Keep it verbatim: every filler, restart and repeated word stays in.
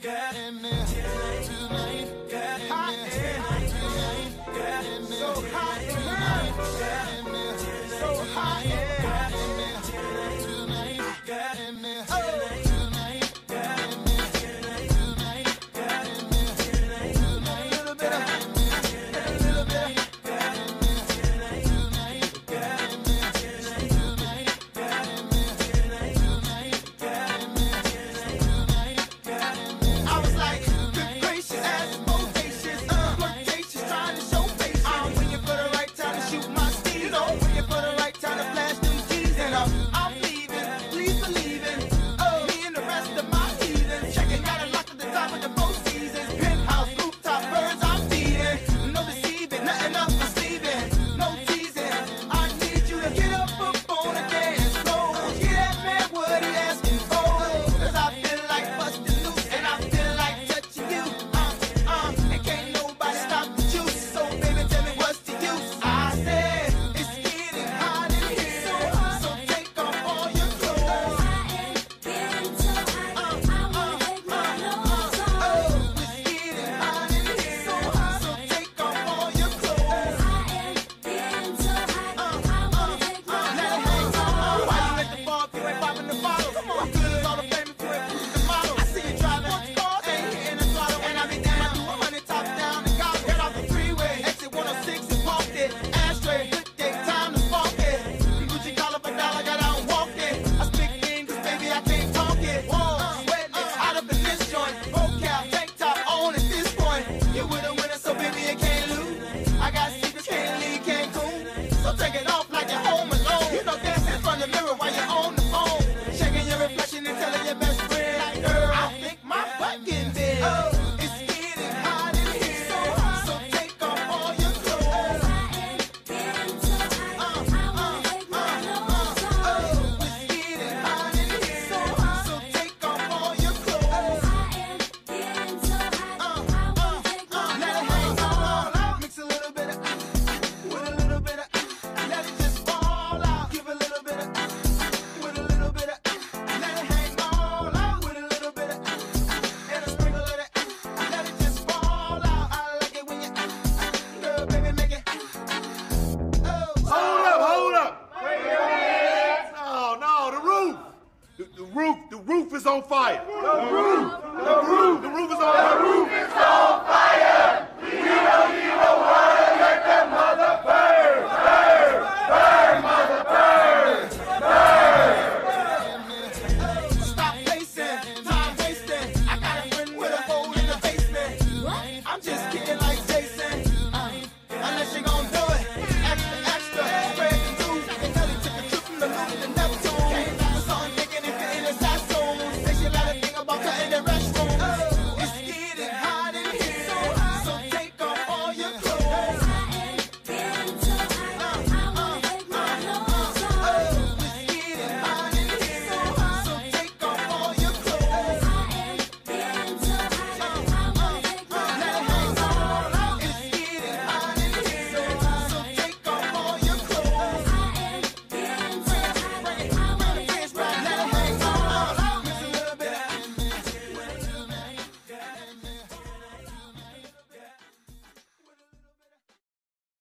get in there tonight, get in there tonight, get in there so hot tonight, get in there so hot, get in there tonight, get in there tonight, get in there tonight, get in there tonight, a little bit of, a little bit of, get in there tonight, get in there tonight, get in there tonight, get in there tonight, get in there. I was like, good gracious, ass bodacious, uh, flirtatious, trying to show face. I'm waiting for the right time to shoot my steez. You know, waiting for the right time to flash them G's. And I'm, I'm leaving, please believe in, oh, me and the rest of my heathens. Checking out a lock at the top of the both seasons. Penthouse, rooftop, birds, I'm feeding. No deceiving, nothing up my sleeving. No teasing, I need you to get up up on the dance floor. Get that man what he asking for. Cause I feel like busting loose and I feel like touching you. Uh, uh, and can't nobody stop the juice. So baby, tell me what's the use? I said, it's getting hot in here. So, so take off all your clothes. Getting so hot, I wanna take my clothes off. Oh, it's getting hot in here. So, so take off all your clothes. Getting so hot, I wanna take my Let it clothes hang off. on. Why you let the ball if you ain't popping the bottle? Come on, what good is all the fame if you ain't pushing the model? I see you driving sports cars, ain't hitting the throttle. And I be damn, I do a hundred top down and got head off the freeway. Exit one oh six and parked it. Ashtray, good day, time to spark it. Gucci collar for dollar, got out and walked it. I speak English, baby, I can't talk it. Whoa, sweating, it's hot up in this joint. Vocab, tank top on at this point. You with a winner, so baby, you can't lose. I got secrets, can't leave Cancun. So take it off like you're home alone. You know, dancing in front of the mirror while you're on the phone. Checking your reflection and telling your best friend, like, girl, I think my butt getting big. Oh, it's getting hot in here. So, so take off all your clothes. Getting so hot, I wanna take my clothes off. Oh, it's getting hot in here. So, so take off all your clothes. Getting so hot, I wanna take my Let it clothes hang off. all out. Mix a little bit of uh, with a little bit of uh, let it just fall out. Give a little bit of uh, with a little bit of uh, let it hang all out. With a little bit of uh, and a sprinkle of that uh, let it just fall out. I like it when you uh, girl, baby, make it uh, oh. Hold up, hold up. No, no, the roof. The, the roof, the roof is on fire. The roof, the roof, the roof is on fire. The roof is on fire.